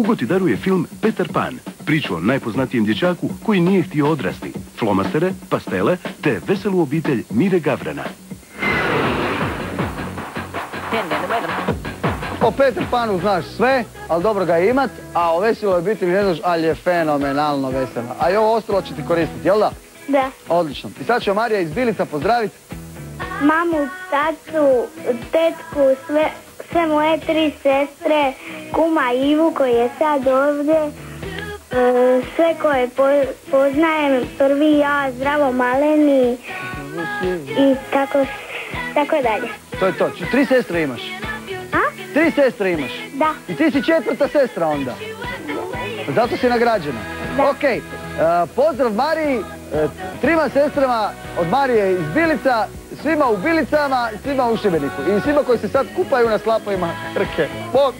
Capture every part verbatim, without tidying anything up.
Hugo ti daruje film Peter Pan, priču o najpoznatijem dječaku koji nije htio odrasti, flomastere, pastele te veselu obitelj Mire Gavrana. O Peter Panu znaš sve, ali dobro ga imat, a o veseloj obitelji ne znaš, ali je fenomenalno vesela. A i ovo ostalo će ti koristiti, jel da? Da. Odlično. I sad će Marija iz Bilica pozdraviti mamu, tatu, tetku, sve, sve moje tri sestre, kuma Ivu koji je sad ovdje, e, sve koje po, poznajem, prvi ja, Zdravo Maleni i tako, tako dalje. To je to. Tri sestre imaš? A? Tri sestre imaš? Da. I ti si četvrta sestra onda? Zato si nagrađena? Da. Okej. E, pozdrav Mariji, e, trima sestrama od Marije iz Bilica, svima u Bilicama, svima u Šibeniku. I svima koji se sad kupaju na slapovima Krke. Bok!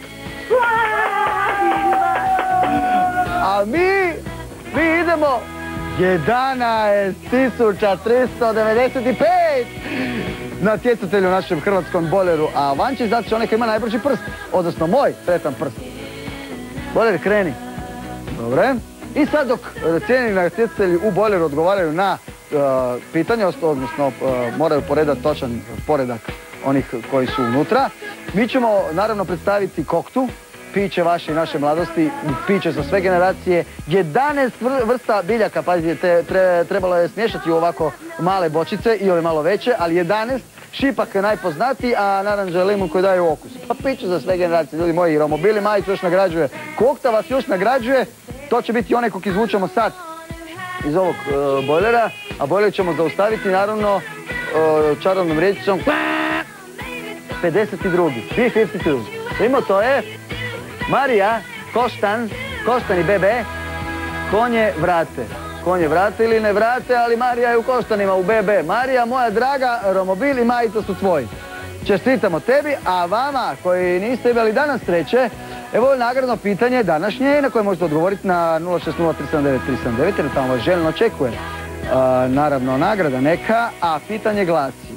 A mi, mi idemo jedanaest tisuća tristo devedeset pet natjecatelju u našem hrvatskom bojleru. A van će znači onaj koji ima najbrži prst, odnosno moj sretan prst. Bojler, kreni. Dobre. I sad dok cijenjeni natjecatelji u bojleru odgovaraju na uh, pitanje, odnosno uh, moraju poredati točan poredak onih koji su unutra, mi ćemo naravno predstaviti koktu, piće vaše i naše mladosti, piće za sve generacije, jedanaest vrsta biljaka, pazite, te, tre, trebalo je smješati u ovako male bočice i ove malo veće, ali jedanaest, šipak je najpoznatiji, a naranđa je limun koji daje okus. Pa piće za sve generacije, ljudi moji, romobili majicu još nagrađuje, kokta vas još nagrađuje, to će biti onaj kog izvučemo sad iz ovog uh, bojlera, a bojler ćemo zaustaviti naravno uh, čarovnom riječicom pedeset drugi dvije pedeset dva. Primo to je Marija, Koštan, Koštan i Bebe, konje vrate. Konje vrate ili ne vrate, ali Marija je u Koštanima, u Bebe. Marija, moja draga, romobil i majica su tvoji. Čestitamo tebi, a vama koji niste imali danas sreće, evo je nagradno pitanje današnje na koje možete odgovoriti na nula šest nula tri sedam devet tri sedam devet jer tamo vas željno očekuje. Uh, naravno, nagrada neka, a pitanje glasi: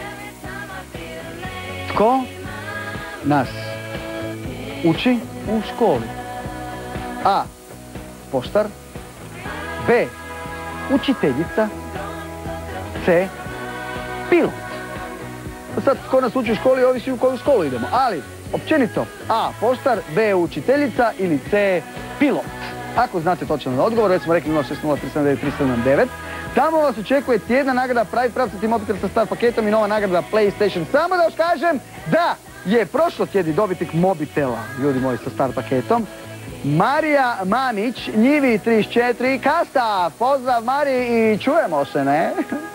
tko nas uči u školi? A. Poštar. B. Učiteljica. C. Pilot. Sad, tko nas uči u školi, ovisi u koju školu idemo, ali općenito A. Poštar, B. Učiteljica ili C. Pilot. Ako znate točan odgovor, već smo rekli nula šest nula tri sedam devet tri sedam devet. Tamo vas očekuje tjedna nagrada Pravi pravcati mobitel sa star paketom i nova nagrada PlayStation. Samo da još kažem da je prošlo tjedni dobitnik mobitela, ljudi moji, sa star paketom, Marija Mamić, Njivi trideset četiri, Kasta. Pozdrav Mariji i čujemo se, ne?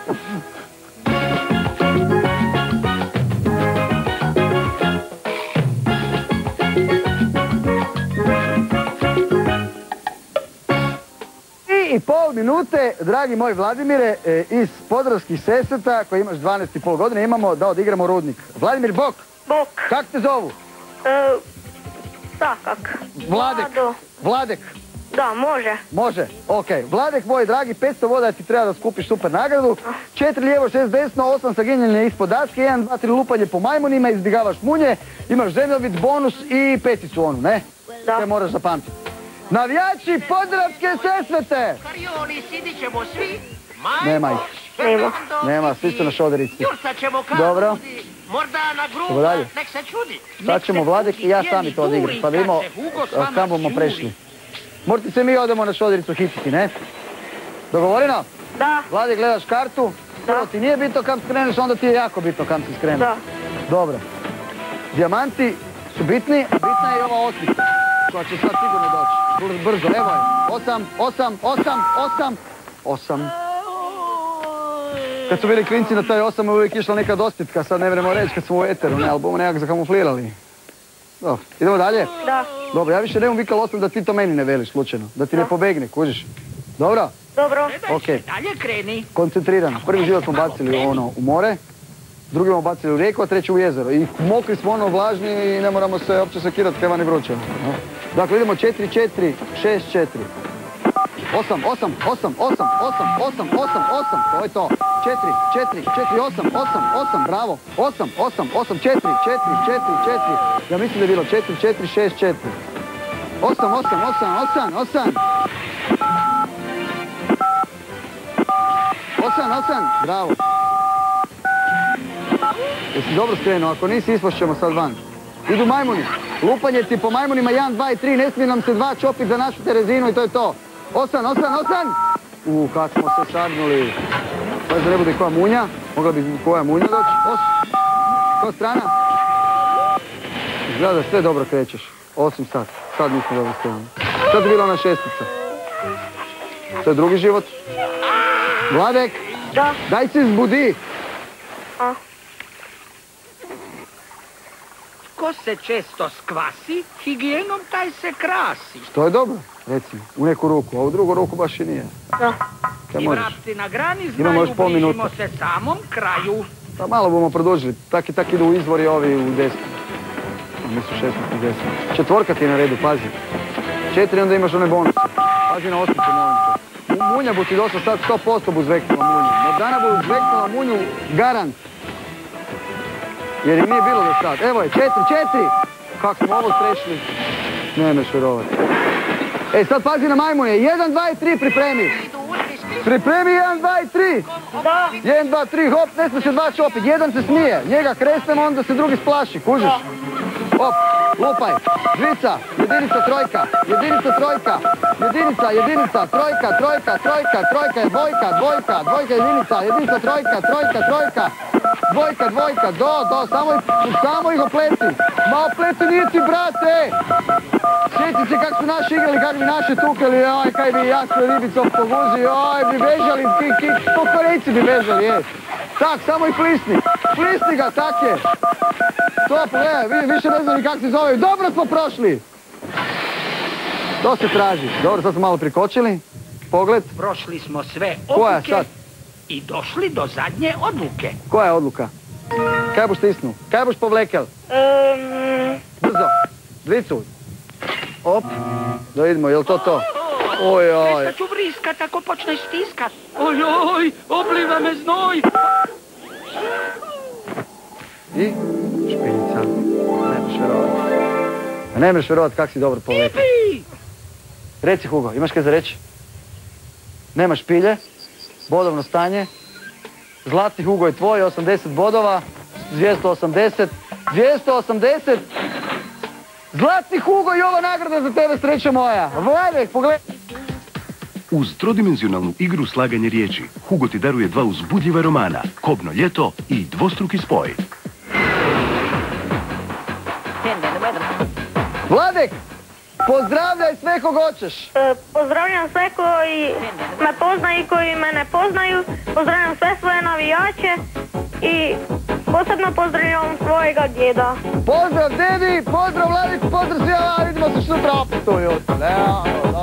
I pol minute, dragi moj Vladimire, iz Podravskih Sesveta, koji imaš dvanaest i pol godine, imamo da odigramo Rudnik. Vladimir, bok! Bok. Kak te zovu? E, takak. Vladek. Vlado. Vladek. Da, može. Može, okej. Okay. Vladek, moj dragi, petsto voda ti treba da skupiš super nagradu. četiri lijevo, šest desno, osam saginjanje ispod daske, jedan, dva, tri lupanje po majmunima, izbjegavaš munje, imaš zemljovid, bonus i peticu onu, ne? Da. Te moraš zapamtiti. Navijači Podravske Sesvete! Karioni, sidit ćemo svi. Nema ih. Nema. Nema, svi su na šoderici. Jurca ćemo kao Dobro. ljudi. Možda na Idemo gruba, dalje. nek se čudi. Sad ćemo Vladek i ja sami to odigrati, pa vidimo kam bomo prešli. Morate se mi odemo na šodericu hititi, ne? Dogovoreno? Da. Vladek, gledaš kartu? Prvo ti nije bitno kam skreneš, onda ti je jako bitno kam si skreneš. Da. Dobro. Dijamanti su bitni, a bitna je i ova osmica, koja će sad sigurno doći. Brzo, evo je. Osam, osam, osam, osam, osam. Kad su bili klinci na taj osam, uvijek išla neka dostitka, sad ne vremo reći kad smo u eteru, ne, ali bomo nekako zakamuflirali. Dobro, idemo dalje? Da. Dobro, ja više nemam vikal osam da ti to meni ne veliš slučajno, da ti ne pobegne, kužiš. Dobro? Dobro. Okej. Dalje kreni. Koncentrirano. Prvi život smo bacili ono u more, drugi smo bacili u rijeku, a treći u jezero. I mokri smo ono vlažni i ne moramo se uopće sekirati kaj vani vruće. Dakle, idemo četiri, četiri, šest, četiri. osam, osam, osam, osam, osam, osam, osam, osam, to je to. četiri, četiri, četiri, osam, osam, osam, bravo. osam, osam, osam, četiri, četiri, četiri, četiri. Ja mislim da je bilo četiri, četiri, šest, četiri. Osam, osam, osam, osam, osam. Osam, osam, bravo. Jesi dobro skrenuo, ako nisi ispošćemo sad van. Idu majmuni, lupanje ti po majmunima, jedan, dva i tri, ne smije nam se dva čopiti za našu Terezinu i to je to. Osam, osam, osam! Uuu, kak smo se sagnuli. Pazi da ne bude koja munja, mogla bi koja munja doći. Osam. Koja strana? Izgleda da sve dobro krećeš, osim sad. Sad nismo dobro skrenuli. Sad je bila ona šestica. To je drugi život. Vladek, Da. daj se zbudi. A. Ko se često skvasi, higijenom taj se krasi. To je dobro, recimo, u neku ruku, a u drugu ruku baš i nije. Da. Kaj I možeš? vrapci na grani Imamo znaju, još pol bližimo minute. se samom kraju. Pa malo bomo produžili, tak i tak idu u izvori ovi u desnu. Mi su šestnaest i deset. Četvorka ti je na redu, pazi. Četiri, onda imaš one bonuse. Pazi na osmicu, molim te. Mu- Munja bu ti došla sad sto posto bu zveknula munju. No dana bu zveknula munju, garant. Jer im nije bilo do sad. Evo je, četiri, četiri! Kak smo ovo prešli. Nemeš vjerovati. E, sad pazi na majmune. Jedan, dva i tri pripremi. Idu utiski. Pripremi jedan, dva i tri. Da. Jedan, dva, tri, hop, ne smije se dva čopit. Jedan se smije. Njega kresnemo, onda se drugi splaši. Kužiš? Hop, lupaj. Dvica, jedinica, trojka. Jedinica, trojka. Jedinica, jedinica, trojka, trojka, trojka, trojka, dvojka, dvojka, dvojka, jedinica, jedinica, trojka, trojka, trojka. Dvojka, dvojka, do, do, samo, ih- samo ih opleti. Ma opleti nije ti, brate! Sjeti se kako su naši igrali, kako bi naši tukali, oj, kaj bi jasno ribicom poguzi, oj, bi bežali, ki, ki, po Korejci bi bežali, jes. Tak, samo ih plisni, plisni ga, tak je. To, pogledaj, vi, više ne znam ni kako se zove, dobro smo prošli. To se traži, dobro, sad smo malo prikočili, pogled, Prošli smo sve koja obuke sad, i došli do zadnje odluke. koja je odluka? Kaj boš stisnuo, kaj boš povlekel? Um, Brzo, dvicu. Op, da vidimo, je li to to? Oj, oj. Prestat ću vriskat ako počne stiskat. Oj, oj, obliva me znoj. I špiljica. Nemaš vjerovat. A nemaš vjerovat kak si dobro povlekel. Ipi! Reci, Hugo, imaš kaj za reći? Nema špilje, bodovno stanje. Zlatni Hugo je tvoj, osamdeset bodova, dvjesto osamdeset, dvjesto osamdeset. Zlatni Hugo i ova nagrada za tebe, sreća moja. Vladek, pogledaj. Uz trodimenzionalnu igru slaganje riječi, Hugo ti daruje dva uzbudljiva romana, Kobno ljeto i Dvostruki spoj. Vladek, pozdravljaj sve kog hoćeš. e, pozdravljam sve koji me poznaju i koji me ne poznaju. Pozdravljam sve svoje navijače i posebno pozdravljam svojega djeda. Pozdrav dedi, pozdrav Vladek, pozdrav svima, vidimo se sutra opet ujutro. Evo,